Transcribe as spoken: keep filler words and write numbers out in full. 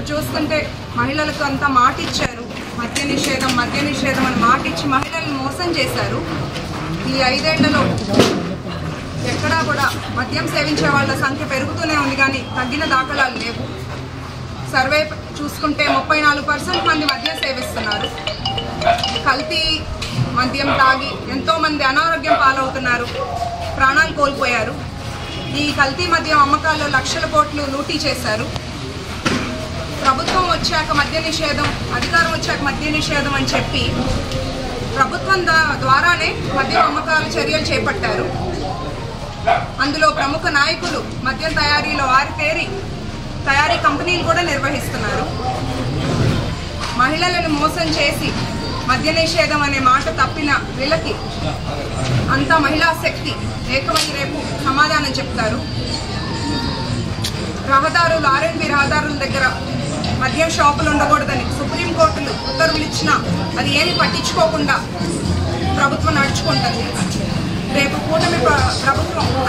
చూస్తుంటే మహిళలకు అంతా మాట ఇచ్చారు, మద్య నిషేధం మద్య నిషేధం అని మాట ఇచ్చి మహిళల్ని మోసం చేశారు. ఈ ఐదేళ్లలో ఎక్కడా కూడా మద్యం సేవించే వాళ్ళ సంఖ్య పెరుగుతూనే ఉంది కానీ తగ్గిన దాఖలాలు లేవు. సర్వే చూసుకుంటే ముప్పై నాలుగు పర్సెంట్ మంది మద్యం సేవిస్తున్నారు. కల్తీ మద్యం తాగి ఎంతోమంది అనారోగ్యం పాలవుతున్నారు, ప్రాణాలు కోల్పోయారు. ఈ కల్తీ మద్యం అమ్మకాల్లో లక్షల కోట్లు లూటీ చేశారు. ప్రభుత్వం వచ్చాక మద్య నిషేధం, అధికారం వచ్చాక మద్య నిషేధం అని చెప్పి ప్రభుత్వం ద్వారానే మద్యం అమ్మకాల చర్యలు చేపట్టారు. అందులో ప్రముఖ నాయకులు మద్యం తయారీలో ఆరితేరి తయారీ కంపెనీలు కూడా నిర్వహిస్తున్నారు. మహిళలను మోసం చేసి మద్య నిషేధం అనే మాట తప్పిన వీళ్ళకి అంతా మహిళా శక్తి ఏకమై రేపు సమాధానం చెప్తారు. రహదారులు ఆర్ఎండ్బి రహదారుల దగ్గర మద్యం షాపులు ఉండకూడదని సుప్రీంకోర్టులు ఉత్తర్వులు ఇచ్చినా అది ఏమి పట్టించుకోకుండా ప్రభుత్వం నడుచుకుంటుంది. రేపు కూటమి ప్రభుత్వం